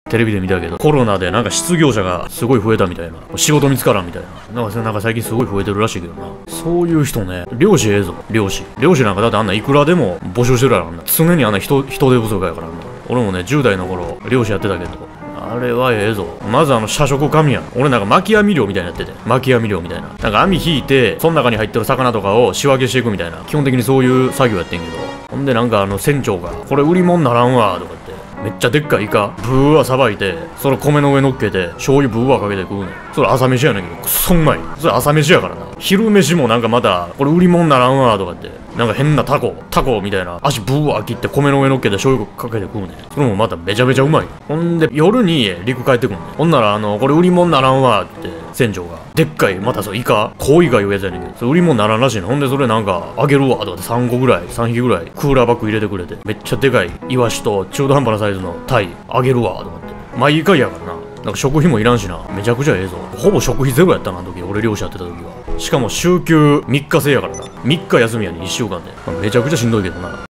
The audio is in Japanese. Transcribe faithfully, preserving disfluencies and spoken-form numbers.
テレビで見たけど、コロナでなんか失業者がすごい増えたみたいな。仕事見つからんみたいな。なんかなんか最近すごい増えてるらしいけどな。そういう人ね、漁師ええぞ、漁師。漁師なんかだってあんないくらでも募集してるやろ、あんな。常にあんな人、人手不足やからな。俺もね、じゅう代の頃、漁師やってたけど、あれはええぞ。まずあの、社食神やん。俺なんか巻き網漁みたいになってて。巻き網漁みたいな。なんか網引いて、その中に入ってる魚とかを仕分けしていくみたいな。基本的にそういう作業やってんけど。ほんでなんかあの、船長が、これ売り物ならんわ、とか言って。めっちゃでっかいイカ、ブーワさばいて、それ米の上乗っけて、醤油ブーワかけて食うねん。それ朝飯やねんけど、くっそうまい。それ朝飯やからな。昼飯もなんかまた、これ売り物ならんわ、とかって。なんか変なタコ、タコみたいな、足ブーワ切って米の上乗っけて醤油かけて食うねん。それもまためちゃめちゃうまい。ほんで、夜に陸帰ってくんねん。ほんなら、あの、これ売り物ならんわ、って、船長が。でっかい、またそう、イカ、コイガいうやつやねんけど、それ売り物ならんらしいの。ほんで、それなんか、あげるわ、とかってさんこぐらい、さんひきぐらい、クーラーバッグ入れてくれて、めっちゃでかい、イワシと中途半端なサイズのタイ、あげるわ、とかって。毎回やからな。なんか食費もいらんしな。めちゃくちゃええぞ。ほぼ食費ゼロやったな、あの時。俺漁師やってた時は。しかも週休みっか制やからな。みっか休みやねん、いっしゅうかんで。めちゃくちゃしんどいけどな。